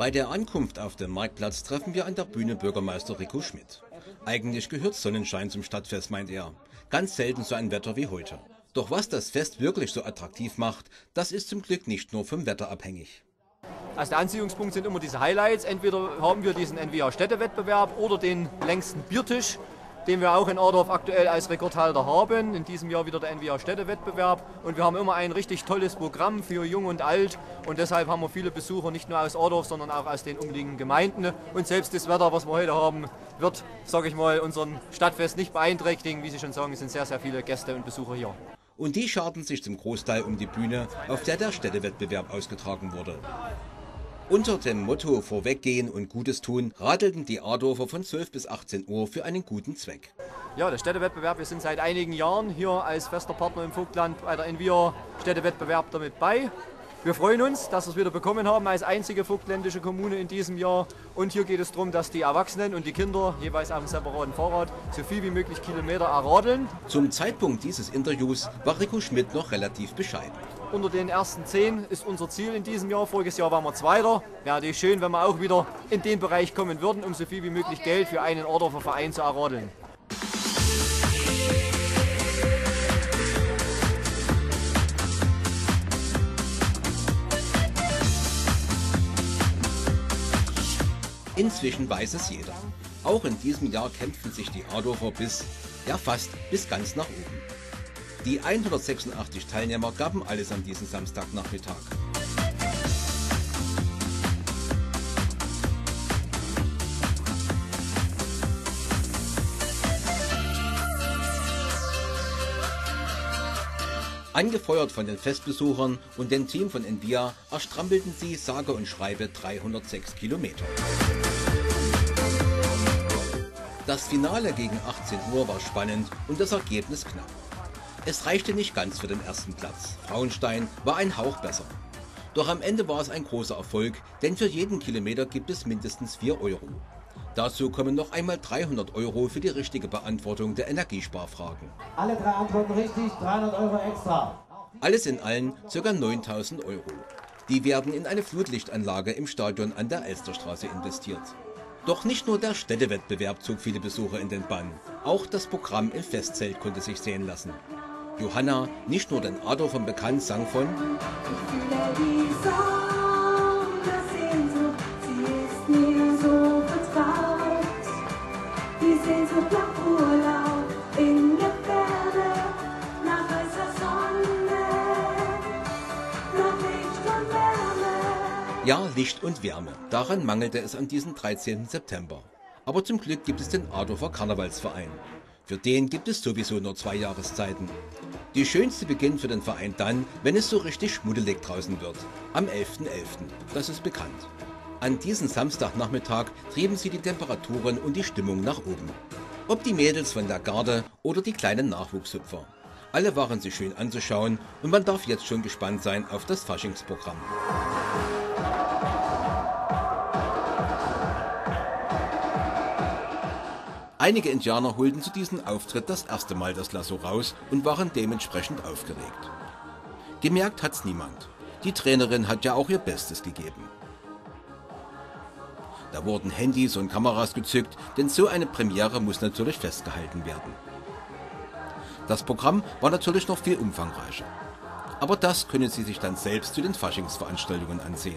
Bei der Ankunft auf dem Marktplatz treffen wir an der Bühne Bürgermeister Rico Schmidt. Eigentlich gehört Sonnenschein zum Stadtfest, meint er. Ganz selten so ein Wetter wie heute. Doch was das Fest wirklich so attraktiv macht, das ist zum Glück nicht nur vom Wetter abhängig. Also der Anziehungspunkt sind immer diese Highlights. Entweder haben wir diesen NVIA-Städtewettbewerb oder den längsten Biertisch, den wir auch in Adorf aktuell als Rekordhalter haben. In diesem Jahr wieder der NVIA-Städtewettbewerb. Und wir haben immer ein richtig tolles Programm für Jung und Alt. Und deshalb haben wir viele Besucher, nicht nur aus Adorf, sondern auch aus den umliegenden Gemeinden. Und selbst das Wetter, was wir heute haben, wird, sage ich mal, unseren Stadtfest nicht beeinträchtigen. Wie Sie schon sagen, es sind sehr, sehr viele Gäste und Besucher hier. Und die scharten sich zum Großteil um die Bühne, auf der Städtewettbewerb ausgetragen wurde. Unter dem Motto Vorweggehen und Gutes tun radelten die Adorfer von 12 bis 18 Uhr für einen guten Zweck. Ja, der Städtewettbewerb, wir sind seit einigen Jahren hier als fester Partner im Vogtland bei der NVIA Städtewettbewerb damit bei. Wir freuen uns, dass wir es wieder bekommen haben als einzige vogtländische Kommune in diesem Jahr. Und hier geht es darum, dass die Erwachsenen und die Kinder jeweils auf einem separaten Fahrrad so viel wie möglich Kilometer erradeln. Zum Zeitpunkt dieses Interviews war Rico Schmidt noch relativ bescheiden. Unter den ersten 10 ist unser Ziel in diesem Jahr. Voriges Jahr waren wir Zweiter. Ja, das ist schön, wenn wir auch wieder in den Bereich kommen würden, um so viel wie möglich Geld für einen Adorfer Verein zu erradeln. Inzwischen weiß es jeder. Auch in diesem Jahr kämpfen sich die Adorfer fast bis ganz nach oben. Die 186 Teilnehmer gaben alles an diesem Samstagnachmittag. Angefeuert von den Festbesuchern und dem Team von NVIA erstrampelten sie sage und schreibe 306 Kilometer. Das Finale gegen 18 Uhr war spannend und das Ergebnis knapp. Es reichte nicht ganz für den ersten Platz. Frauenstein war ein Hauch besser. Doch am Ende war es ein großer Erfolg, denn für jeden Kilometer gibt es mindestens 4 Euro. Dazu kommen noch einmal 300 Euro für die richtige Beantwortung der Energiesparfragen. Alle 3 Antworten richtig, 300 Euro extra. Alles in allen ca. 9.000 Euro. Die werden in eine Flutlichtanlage im Stadion an der Elsterstraße investiert. Doch nicht nur der Städtewettbewerb zog viele Besucher in den Bann. Auch das Programm im Festzelt konnte sich sehen lassen. Johanna, nicht nur den Adorfern bekannt, sang von Ja, Licht und Wärme. Daran mangelte es an diesem 13. September. Aber zum Glück gibt es den Adorfer Karnevalsverein. Für den gibt es sowieso nur 2 Jahreszeiten. Die schönste beginnt für den Verein dann, wenn es so richtig schmuddelig draußen wird. Am 11.11. Das ist bekannt. An diesem Samstagnachmittag trieben sie die Temperaturen und die Stimmung nach oben. Ob die Mädels von der Garde oder die kleinen Nachwuchshüpfer. Alle waren sie schön anzuschauen und man darf jetzt schon gespannt sein auf das Faschingsprogramm. Einige Indianer holten zu diesem Auftritt das erste Mal das Lasso raus und waren dementsprechend aufgeregt. Gemerkt hat's niemand. Die Trainerin hat ja auch ihr Bestes gegeben. Da wurden Handys und Kameras gezückt, denn so eine Premiere muss natürlich festgehalten werden. Das Programm war natürlich noch viel umfangreicher. Aber das können Sie sich dann selbst zu den Faschingsveranstaltungen ansehen.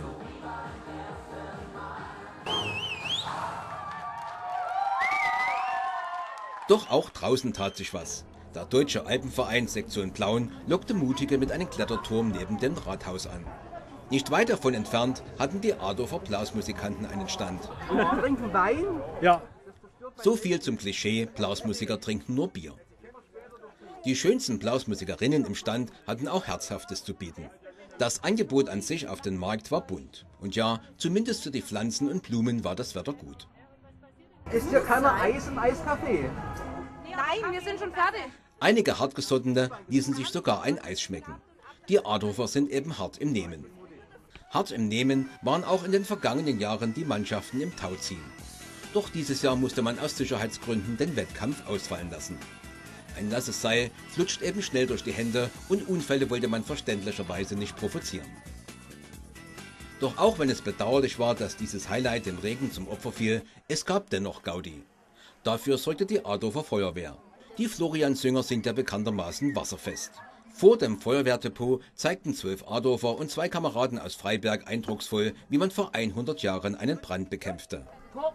Doch auch draußen tat sich was. Der Deutsche Alpenverein Sektion Plauen lockte Mutige mit einem Kletterturm neben dem Rathaus an. Nicht weit davon entfernt hatten die Adorfer Blasmusikanten einen Stand. Trinken Wein? Ja. So viel zum Klischee, Blasmusiker trinken nur Bier. Die schönsten Blasmusikerinnen im Stand hatten auch Herzhaftes zu bieten. Das Angebot an sich auf dem Markt war bunt. Und ja, zumindest für die Pflanzen und Blumen war das Wetter gut. Ist hier keiner Eis im Eiscafé? Nein, wir sind schon fertig. Einige Hartgesottene ließen sich sogar ein Eis schmecken. Die Adorfer sind eben hart im Nehmen. Hart im Nehmen waren auch in den vergangenen Jahren die Mannschaften im Tauziehen. Doch dieses Jahr musste man aus Sicherheitsgründen den Wettkampf ausfallen lassen. Ein nasses Seil flutscht eben schnell durch die Hände und Unfälle wollte man verständlicherweise nicht provozieren. Doch auch wenn es bedauerlich war, dass dieses Highlight dem Regen zum Opfer fiel, es gab dennoch Gaudi. Dafür sorgte die Adorfer Feuerwehr. Die Florian-Sünger sind ja bekanntermaßen wasserfest. Vor dem Feuerwehrdepot zeigten 12 Adorfer und 2 Kameraden aus Freiberg eindrucksvoll, wie man vor 100 Jahren einen Brand bekämpfte.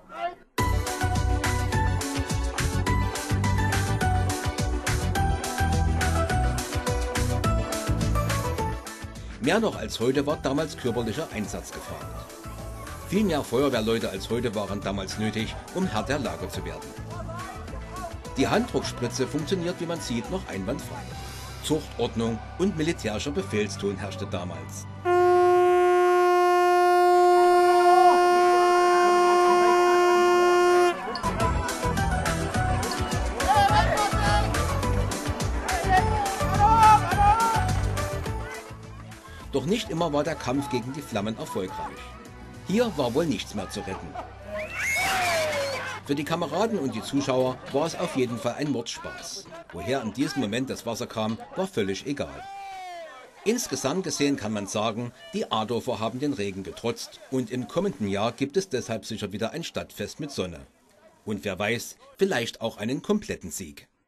Mehr noch als heute war damals körperlicher Einsatz gefragt. Viel mehr Feuerwehrleute als heute waren damals nötig, um Herr der Lage zu werden. Die Handdruckspritze funktioniert, wie man sieht, noch einwandfrei. Zucht, Ordnung und militärischer Befehlston herrschte damals. Doch nicht immer war der Kampf gegen die Flammen erfolgreich. Hier war wohl nichts mehr zu retten. Für die Kameraden und die Zuschauer war es auf jeden Fall ein Mordspaß. Woher in diesem Moment das Wasser kam, war völlig egal. Insgesamt gesehen kann man sagen, die Adorfer haben den Regen getrotzt und im kommenden Jahr gibt es deshalb sicher wieder ein Stadtfest mit Sonne. Und wer weiß, vielleicht auch einen kompletten Sieg.